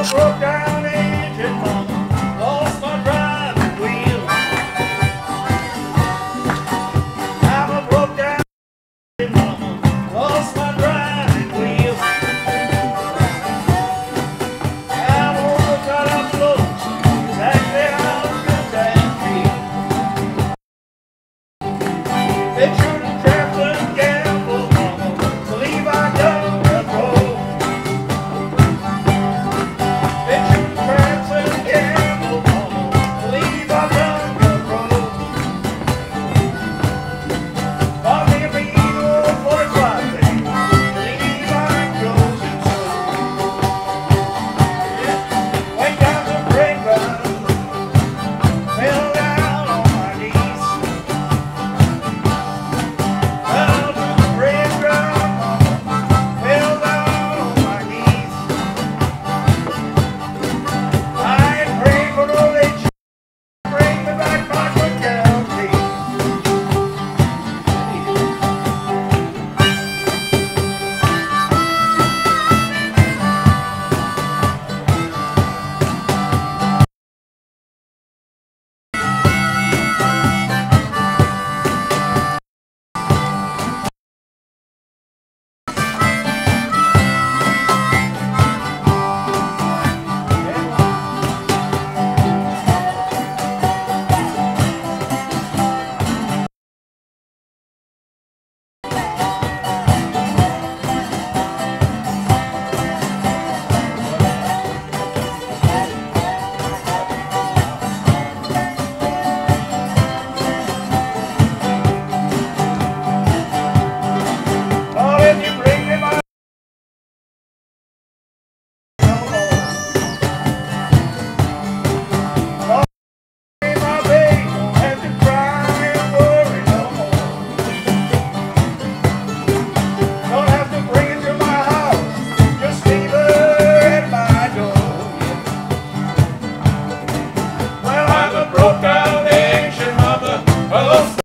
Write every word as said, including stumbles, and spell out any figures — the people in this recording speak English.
broke down engine, mama, lost my driving wheel. I'm a broke down engine, mama, lost my driving wheel. I'm gonna cut up loose, exactly how good that feels. They shouldn't tramp and gamble, mama, believe I done the road. Broke down engine, mama, I lost